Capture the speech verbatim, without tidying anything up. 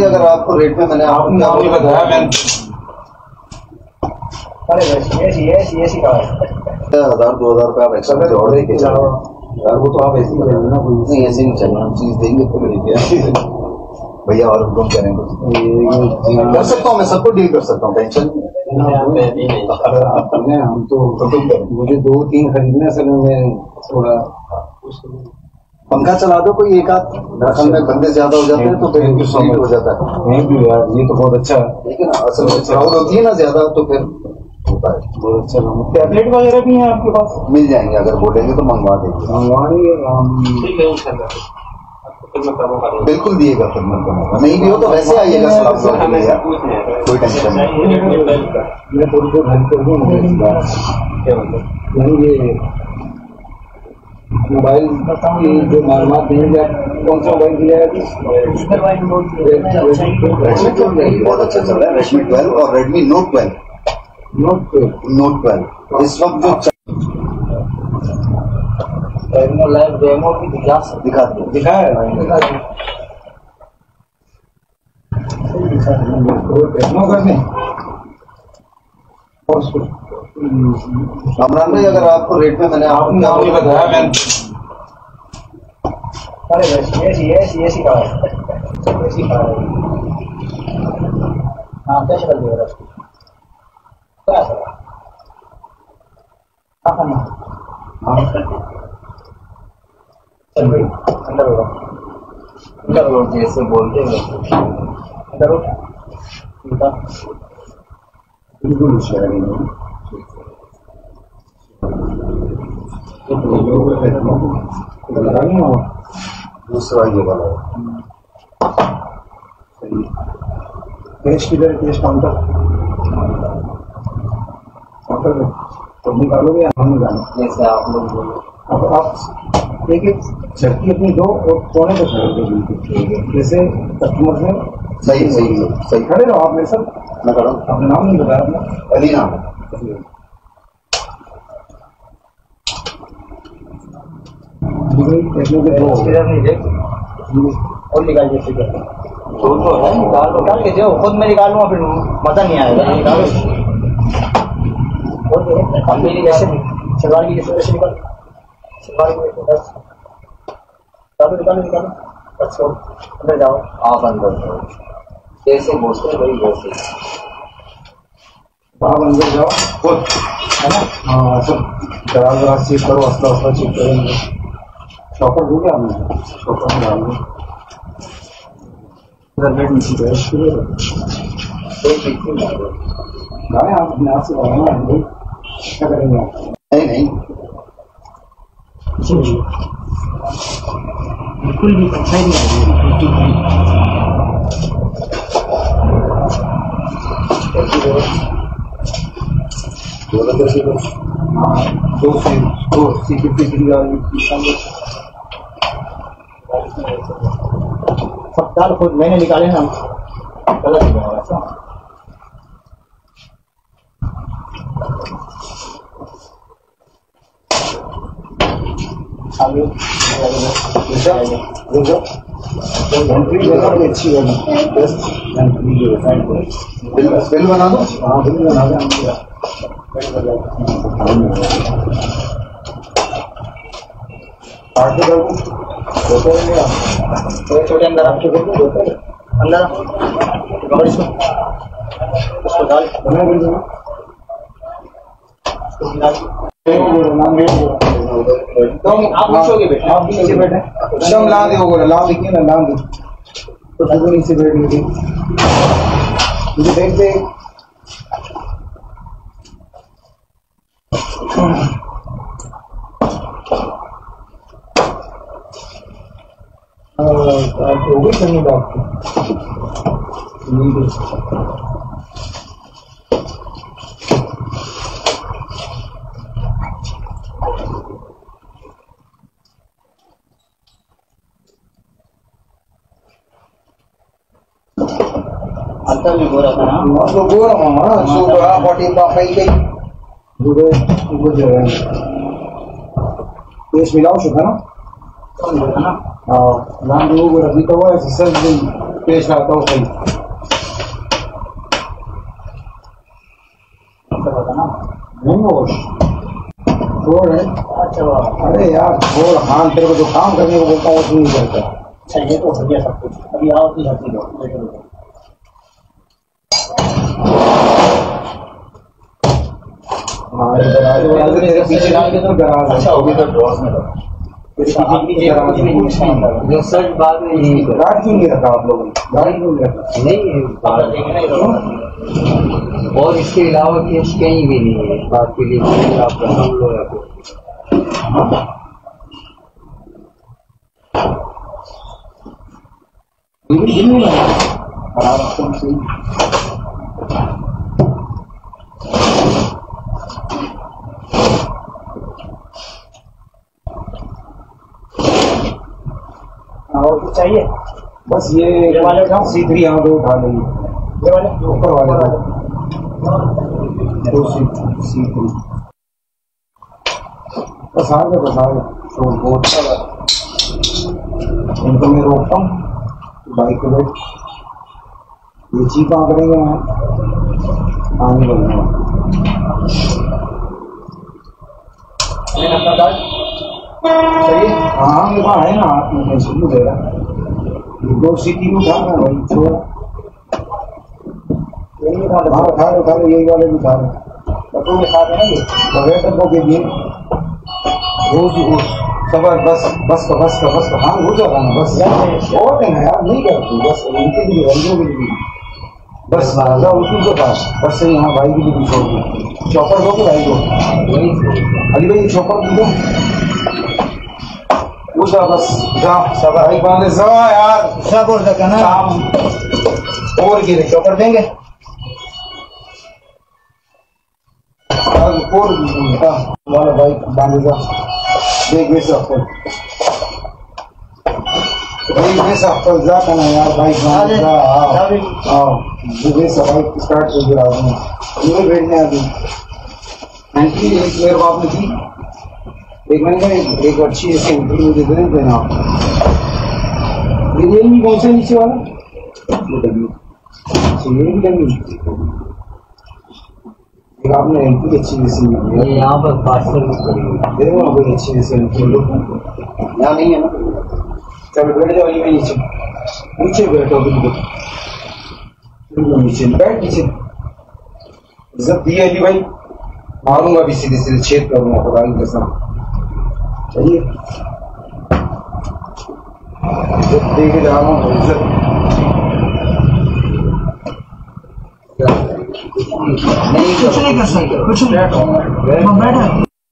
भाई अगर आपको रेट में मैंने आपको क्या बोला बताया मैंने अरे ऐसी ऐसी ऐसी का हजार दो हजार रुपया आप एक्स्ट्रा जोड़ देंगे यार वो तो आप ऐसे ही करेंगे ना नहीं ऐसे नहीं चलना चीज देंगे तो भैया और हुक्म करेंगे कर सकता हूँ मैं सबको डील कर सकता हूँ टेंशन हम तो मुझे दो तीन खरीदने असल में थोड़ा पंखा चला दो कोई एक आध रकम में बंदे ज्यादा हो जाते हैं तो फिर इनकी हो जाता है नहीं भी यार ये तो बहुत अच्छा है लेकिन असल में क्राउड होती है ना ज्यादा तो फिर होता है बहुत अच्छा। टैबलेट वगैरह भी हैं आपके पास मिल जाएंगे अगर बोलेंगे तो मंगवा देंगे मंगवाएंगे बिल्कुल दिएगा फिर नहीं भी हो तो वैसे आइएगा कोई टेंशन नहीं। मोबाइल की जो मालूमात देंगे कौन सा मोबाइल दिया है बहुत अच्छा चल रहा है रेडमी ट्वेल्व और Redmi Note twelve Note twelve Note twelve इस वक्त जो डेमो लाइव डेमो भी दिखा दिखा दिखा है डेमो करने अमरान भाई अगर आपको रेट में मैंने आपको क्या बोला बताया मैंने अरे ऐसी ऐसी ऐसी का ऐसी का हाँ कैसे कर देगा उसको क्या सर हाँ करना हाँ चल भाई अंदर होगा अंदर होगा जैसे बोलते हैं अंदर होगा बिल्कुल दूसरा ये वाला कैश किधर कैश काउंटर काउंटर में तो निकालोगे हम निकालें जैसे आप लोग बोलो अब आप एक एक झटकी अपनी दो और कोने पे खड़े हो गए जैसे कस्टमर से सही सही सही खड़े रहो आप मेरे साथ मैं खड़ा हूँ अपना नाम नहीं बताया अपना अली नाम और निकाल जैसे निकाल निकाल के जो खुद मैं निकालूंगा फिर मजा नहीं आएगा निकालो जैसे सलवार की जैसे वैसे निकाल सलवार की बस निकालो निकालो निकालो अच्छा अंदर जाओ आप अंदर जाओ जैसे बोलते वही वैसे आप अंदर जाओ खुद है ना हाँ सब दराज दराज चेक करो असला असला चेक करेंगे शॉपर दूंगे आपने शॉपर में डाल दो नीचे बैठ गाने आप अपने आप से बनाना क्या करेंगे नहीं नहीं बिल्कुल भी अच्छा ही नहीं दो से दो सिक्योरिटी सब चार खुद मैंने निकाले ना गलत हो जाएगा आगे अच्छी बिल बना दो हाँ बिल बना दो छोटे अंदर आपके अंदर इसको डाल आप पूछोगे बेटा आप नीचे बैठे शम ला दे वो ला देखिए ना ला दे तो तू नीचे बैठ लीजिए मुझे देख दे हो गई करनी बात अंतर भी गोरा था ना तो गोरा मामा सुबह फोर्टी पाई गई दूर दूर जो है पेश मिलाओ शुभ है ना हाँ नाम लोग रखी तो वो ऐसे सब पेश आता हूँ सही छोड़ है। अरे यार छोड़, हाँ तेरे को जो काम करने को बोलता है वो नहीं करता। अच्छा ये तो हो गया सब कुछ, अभी आओ अपनी हस्ती दो। हाँ इधर आ जाओ, तेरे पीछे तो गराज है। अच्छा होगी तो ड्रॉस में दो। जो सच बात है यही है। गार्ड क्यों नहीं रखा आप लोगों ने? गार्ड क्यों नहीं रखा? नहीं, और इसके अलावा केस कहीं भी नहीं है इस बात के लिए आप हम लोग या और कुछ चाहिए? बस ये ये वाले का सी थ्री यहाँ दो उठा लेंगे, ये वाले ऊपर वाले दो सी सी थ्री बस आ गए बस आ गए। तो बहुत इनको मैं रोकता हूँ बाइक को बैठ, ये चीपा करेंगे मैं पानी बनूंगा। सही हाँ मेरे पास है ना, हाथ में शुरू दे रहा दो सीटी में उठा रहा भाई, छोड़ यही उठा रहा उठा रहे उठा रहे यही वाले भी उठा रहे बटू में खा देना ये बगैर डब्बों के लिए रोज रोज सब बस बस का बस का बस का हाँ हो जाता ना बस और है यार नहीं करती बस इनके लिए रंगों के लिए बस राजा उसी को था बस से यहाँ भाई के लिए भी छोड़ दी चौपर दो के भाई को अली भाई चौपर दी दो जा बस जा सब भाई बांधे जा यार सब और तक ना काम और गिरे चौपर देंगे और वाला भाई बांधे जा देख वैसे हफ्ते भाई वैसे हफ्ते जा करना यार भाई बांधे जा आओ वैसे भाई स्टार्ट कर दिया आपने ये बैठने अभी एंट्री एक मेरे बाप ने थी एक मैंने कहा एक अच्छी ऐसी एंट्री मुझे दे देना ये रियलमी कौन सा नीचे वाला ये भी डमी एक आपने एंट्री अच्छी जैसी यहाँ पर पार्सल देखो ना कोई अच्छी जैसी एंट्री यहाँ नहीं है ना चलो बैठ जाओ ये नीचे नीचे बैठो बिल्कुल नीचे बैठ नीचे इज्जत दी अली भाई मारूंगा भी सीधे सीधे छेद करूंगा खुदा की कसम चाहिए देखे जा रहा हूँ इज्जत नहीं कुछ नहीं कर सकते कुछ नहीं बैठो बैठो